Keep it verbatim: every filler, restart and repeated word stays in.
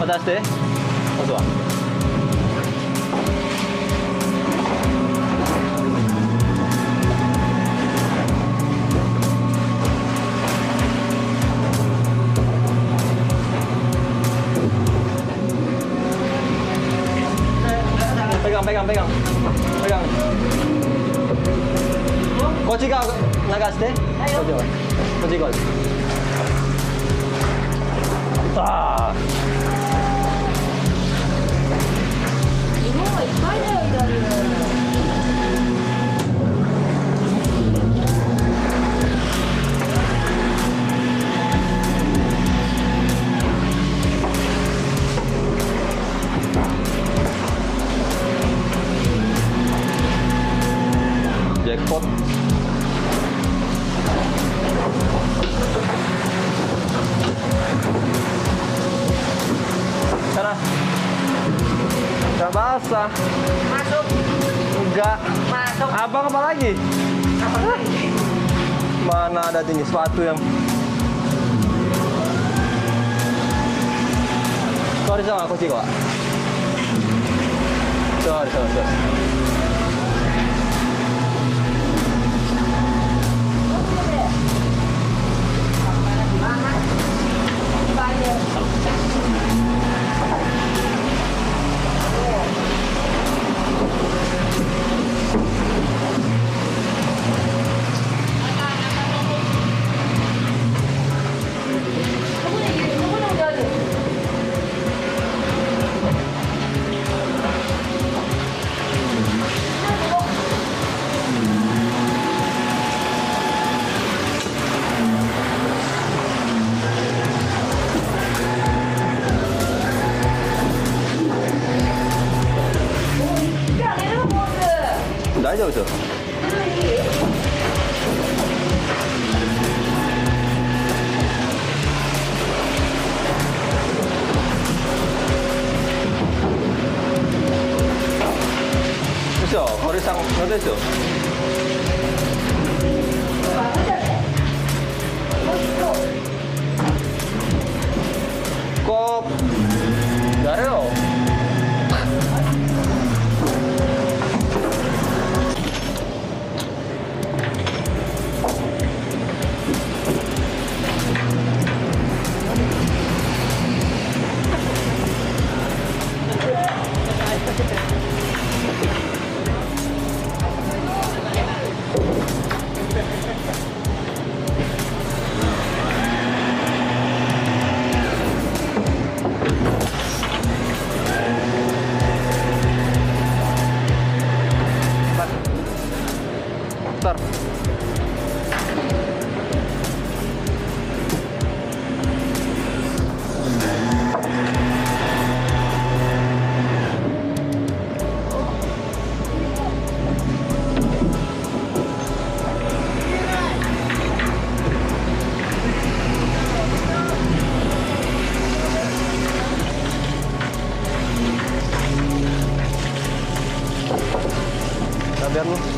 渡して。まずは。pegang pegang pegang pegang こっち側流してこっち側こっち側ですああ日本はいっぱいだよイタリjackpot sana nggak basah Masuk. enggak Masuk. abang apa lagi Apa lagi? mana ada tinggi sepatu yang sorry sama kunci kok sorry sorry sorry大丈夫ですよですよ堀さんのですよこうやれよBentar. Biar lu